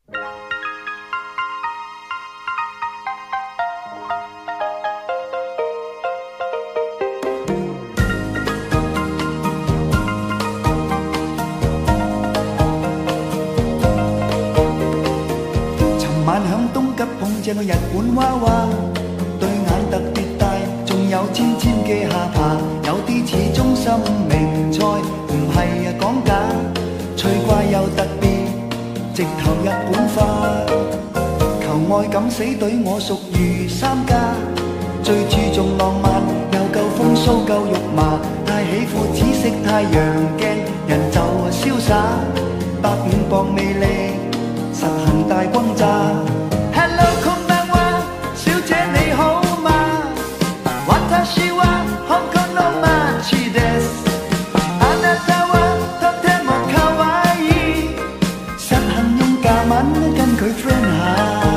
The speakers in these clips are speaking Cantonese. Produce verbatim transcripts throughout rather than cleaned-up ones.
晚響東吉碰正個日本娃娃，對眼特別大，仲有尖尖嘅下巴，有啲似中心名菜，唔係啊講假，趣怪又特別，直頭日本化。求愛敢死隊我屬於三家，最注重浪漫，又夠風騷夠肉麻，太喜歡紫色太陽鏡，人就瀟灑，百五磅魅力。實行大轟炸 Hello こんばんは小姐你好嗎私は香港の街ですあなたはとても可愛い實行用假文跟佢 friend 下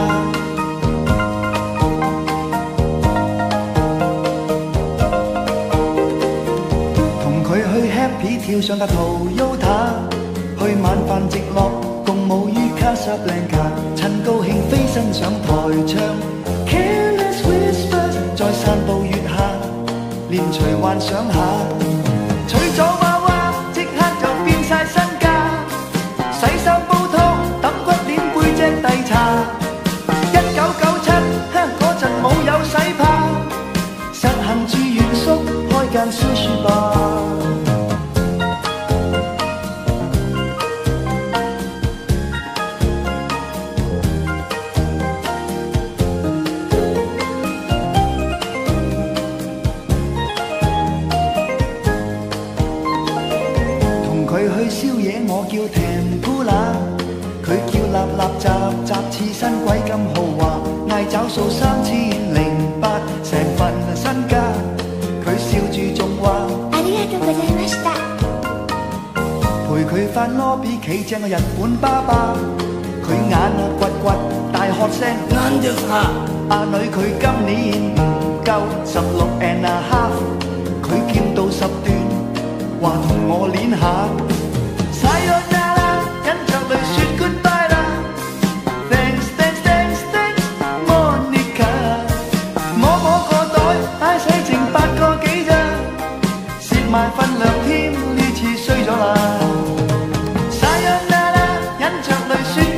同佢去 Happy 跳上架 Toyota 去晚飯直落共舞於卡薩布蘭卡，趁高興飛身上台唱 Careless Whispers， 在散步月下，連隨幻想下，娶咗娃娃即刻就變晒身家，洗手煲湯揼骨鏈背脊遞茶，一九九七嗰陣冇有洗怕，實行住原宿開間 sushi bar。叫甜姑乸，佢叫立立雜雜刺身鬼咁豪華，嗌找數三千零八，成份身家。佢笑住仲話：ありがとうございました。陪佢返 lobby 企正個日本爸爸，佢眼啊掘掘，大喝聲啱啫嚇！阿女佢今年唔夠十六 and a half， 佢劍到十段，話同我練下。Sayonara， 忍着淚說 goodbye 啦 Thanks thanks thanks thanks Monica， 摸摸個袋，唉使剩八個幾咋，蝕埋份量添，呢次衰咗啦 Sayonara， 忍着淚說